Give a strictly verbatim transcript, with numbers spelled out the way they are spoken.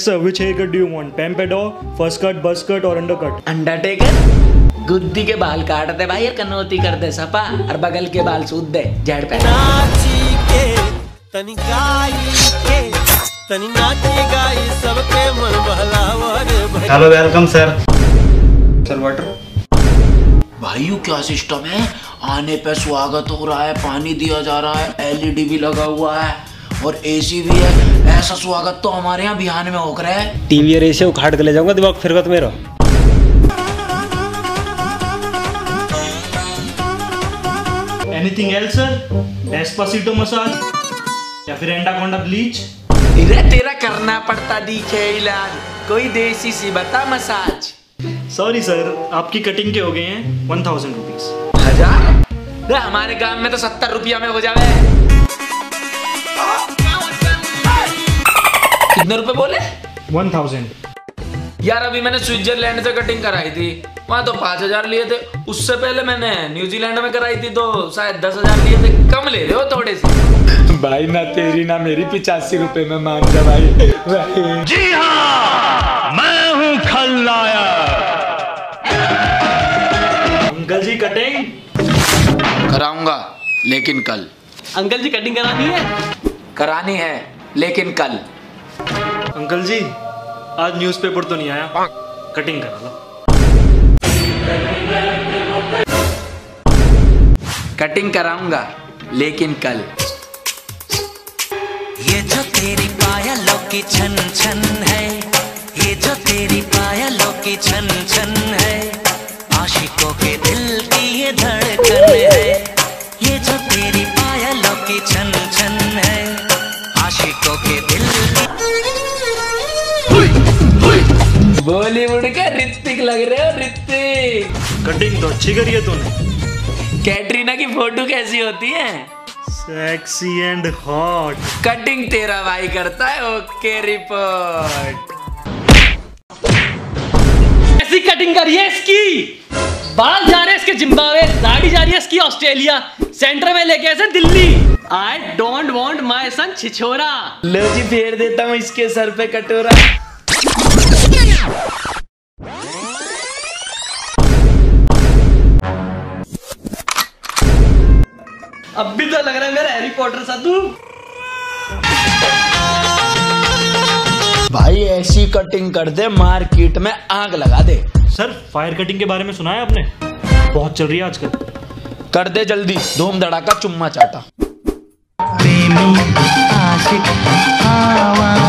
Sir, which haircut do you want? Pompadour, first cut, buzz cut or undercut? Undertaker गुद्दी के बाल काटते भाई, कनौती कर दे सपा और बगल के बाल सूद दे जड़ पे नाची के तनी गाई के तनी नाची गाई सबके मन बहलावर। Hello welcome sir. Sir water. भाइयों क्या सिस्टम है, आने पे स्वागत हो रहा है, पानी दिया जा रहा है, एलईडी भी लगा हुआ है और एसी भी है। ऐसा स्वागत तो हमारे यहाँ बिहार में हो रहा है। टीवी और एसी उखाड़ के ले जाऊंगा दिमाग फिरकत मेरा। Anything else sir? Despacito massage या फिर एंडाकोंडा ब्लीच? इरे तेरा करना पड़ता दिखे इलाज, कोई देसी सी बता मसाज। सॉरी सर, आपकी कटिंग के हो गए हैं वन थाउजेंड रुपीज। हजार? हमारे गांव में तो सत्तर रुपया में हो जावे। कितने रुपए बोले? One thousand. यार अभी मैंने स्विट्जरलैंड से कटिंग कराई थी, वहाँ तो पाँच हजार लिए थे। उससे पहले मैंने न्यूजीलैंड में कराई थी तो शायद दस हजार लिए थे। कम ले रहे हो थोड़े से। भाई ना तेरी ना मेरी पिचासी रुपए में मान जा भाई। जी हाँ, मैं हूँ खलनायक। अंकल जी कटिंग कराऊंगा लेकिन कल। अंकल जी कटिंग करानी है? करानी है लेकिन कल। अंकल जी आज न्यूज़पेपर तो नहीं आया, कटिंग करा लो। कटिंग कराऊंगा लेकिन कल। ये जो तेरी पायलों की छन छन है, ये जो तेरी पायलों की छन छन है, आशिकों के दिल की ये धड़कन है। ये जो तेरी पायलों की छन छन है, आशिकों के दिल की। बॉलीवुड का ऋतिक लग रहे हो, ऋतिक। कटिंग तो अच्छी करी है तूने। कैटरीना की फोटो कैसी होती है? Sexy and hot. कटिंग तेरा भाई करता है, ओके रिपोर्ट। ऐसी कटिंग करिए इसकी, बाल जा रहे हैं इसके जिम्बाब्वे, दाढ़ी जा रही है इसकी ऑस्ट्रेलिया, सेंटर में लेके ऐसे Delhi. I don't want my son छिछोरा। लो जी फेर देता हूँ इसके सर पे कटोरा। अब भी तो लग रहा है मेरा हैरी पॉटर सा तू। भाई ऐसी कटिंग कर दे मार्केट में आग लगा दे। सर फायर कटिंग के बारे में सुना है आपने? बहुत चल रही है आजकल। कर दे जल्दी, धूम धड़ाका चुम्मा चाटा। प्रेमी आशिक आवा